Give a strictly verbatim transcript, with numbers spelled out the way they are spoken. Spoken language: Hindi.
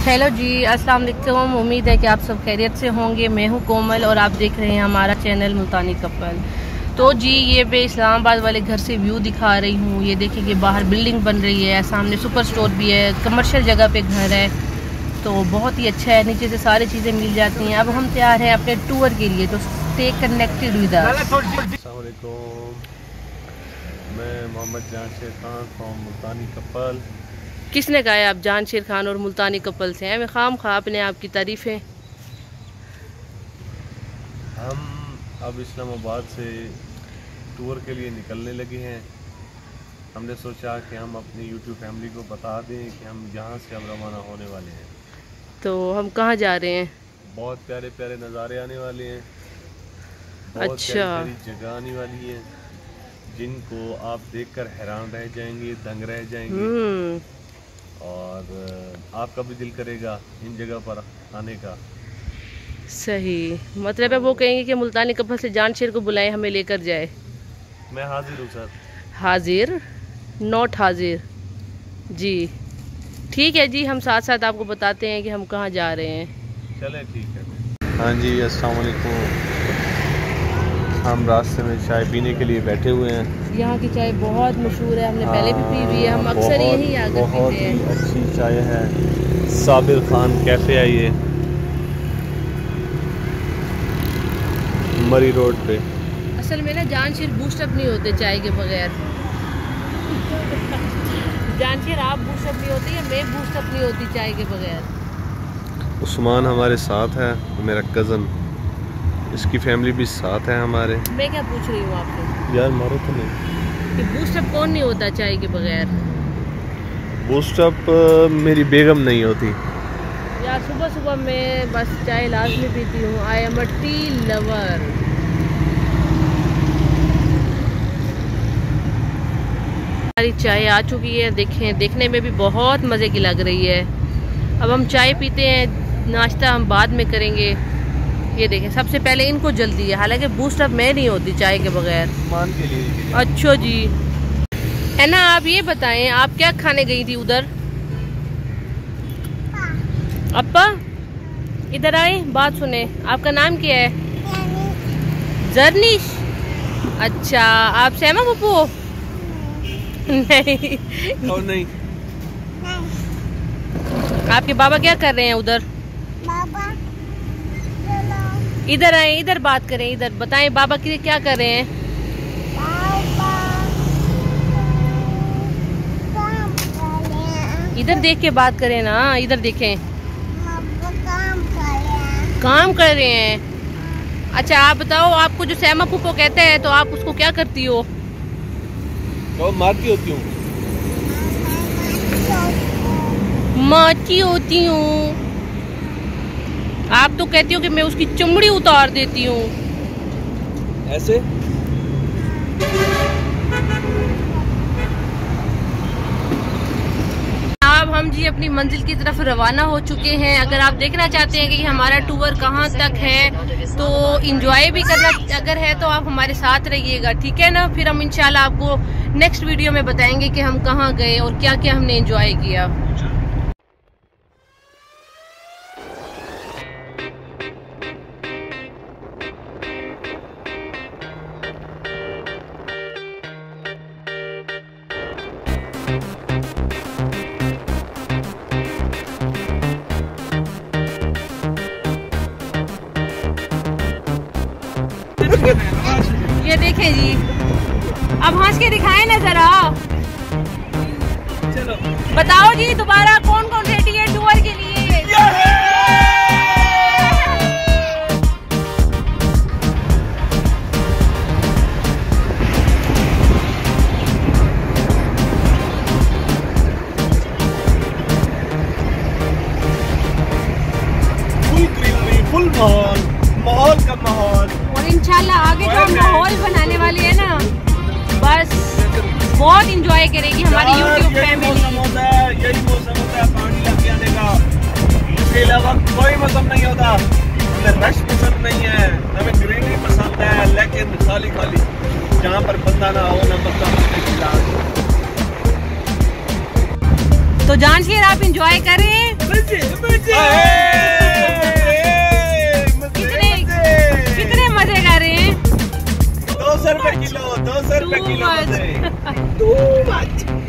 हेलो जी, अस्सलाम वालेकुम। उम्मीद है कि आप सब खैरियत से होंगे। मैं हूं कोमल और आप देख रहे हैं हमारा चैनल मुल्तानी कपल। तो जी ये मैं इस्लामाबाद वाले घर से व्यू दिखा रही हूँ। ये देखिए कि बाहर बिल्डिंग बन रही है, सामने सुपर स्टोर भी है, कमर्शियल जगह पे घर है, तो बहुत ही अच्छा है। नीचे से सारी चीज़ें मिल जाती हैं। अब हम तैयार हैं अपने टूर के लिए, तो स्टे कनेक्टेड विद अस। अस्सलाम वालेकुम, मैं मोहम्मद जानशेर खान फ्रॉम मुल्तानी कपल। किसने कहा है आप जानशेर खान और मुल्तानी कपल से हैं? मैं खाम खा अपने आपकी तारीफ़ें। हम अब इस्लामाबाद से टूर के लिए निकलने लगे हैं। हमने सोचा कि हम अपनी यूट्यूब फैमिली को बता दें कि हम यहाँ से अब रवाना होने वाले हैं। तो हम कहाँ जा रहे हैं? बहुत प्यारे प्यारे नज़ारे आने वाले हैं, बहुत अच्छा, प्यारी प्यारी जगह आने वाली है जिनको आप देखकर हैरान रह जाएंगे, दंग रह जाएंगे, और आपका भी दिल करेगा इन जगह पर आने का। सही मतलब है वो कहेंगे कि मुल्तानी कपल से जानशेर को बुलाएं, हमें लेकर जाए। मैं हाजिर हूँ सर। हाजिर नॉट हाजिर जी। ठीक है जी, हम साथ साथ आपको बताते हैं कि हम कहाँ जा रहे हैं। चलें ठीक है। हाँ जी, अस्सलाम वालेकुम। हम रास्ते में चाय पीने के लिए बैठे हुए हैं। यहाँ की चाय बहुत मशहूर है, हमने पहले भी पी हुई है, हम अक्सर यहीं आकर बहुत पीते ही हैं। अच्छी चाय है। साबिर खान कैफ़े है ये, मरी रोड पे। असल में ना जानशेर बूस्टअप नहीं होते चाय के बगैर। जानशेर आप बूस्टअप नहीं होते या मैं बूस्टअप नहीं होती चाय के बगैर। उस्मान हमारे साथ है, मेरा कज़न, इसकी फैमिली भी साथ है हमारे। मैं क्या पूछ रही हूँ आपसे यार मारो तो नहीं कि बूस्टअप कौन नहीं होता चाय के बगैर? बूस्टअप मेरी बेगम नहीं होती यार। सुबह सुबह मैं बस चाय लाजमी पीती हूँ। I am a tea lover. हमारी चाय आ चुकी है, देखें, देखने में भी बहुत मज़े की लग रही है। अब हम चाय पीते हैं, नाश्ता हम बाद में करेंगे। ये देखें, सबसे पहले इनको जल्दी है, हालांकि बूस्टअप मैं नहीं होती चाय के बगैर। मान के लिए। अच्छा जी, है ना। आप ये बताएं, आप क्या खाने गई थी उधर? अप्पा इधर आए, बात सुने। आपका नाम क्या है? जरनीश। अच्छा, आप सहमा पप्पू हो? नहीं। और नहीं। आपके बाबा क्या कर रहे हैं उधर? बाबा इधर आए, इधर बात करें, इधर बताएं बाबा के क्या कर रहे हैं? बाबा काम कर रहे हैं। इधर देख के बात करें ना, इधर देखें। बाबा काम कर रहे हैं। काम कर रहे हैं। अच्छा आप बताओ, आपको जो सहमा फूफो कहते हैं तो आप उसको क्या करती हो? तो मारती होती हूँ। माची होती हूँ। आप तो कहती हो कि मैं उसकी चमड़ी उतार देती हूँ। ऐसे अब हम जी अपनी मंजिल की तरफ रवाना हो चुके हैं। अगर आप देखना चाहते हैं कि हमारा टूर कहाँ तक है तो इंजॉय भी करना अगर है तो आप हमारे साथ रहिएगा, ठीक है ना। फिर हम इंशाल्लाह आपको नेक्स्ट वीडियो में बताएंगे कि हम कहाँ गए और क्या क्या हमने एंजॉय किया। ये देखें जी, अब हंस के दिखाएं ना जरा। चलो बताओ जी दोबारा कौन कौन रेडी है टूर के लिए? फुल ग्रीनरी, फुल माहौल, माहौल का माहौल। और इंशाल्लाह आगे जो हम माहौल बनाने वाले हैं ना, बस बहुत इंजॉय करेगी हमारी यूट्यूब फैमिली। यही मौसम होता है पानी लग जाने का, इसके अलावा कोई मौसम नहीं होता। हमें रश पसंद नहीं है, हमें ग्रीनरी पसंद है, लेकिन खाली खाली जहाँ पर बंदा ना हो ना बंदा तो जानशेर आप इंजॉय करें। रुपए Too किलो much. बनते हैं। Too much.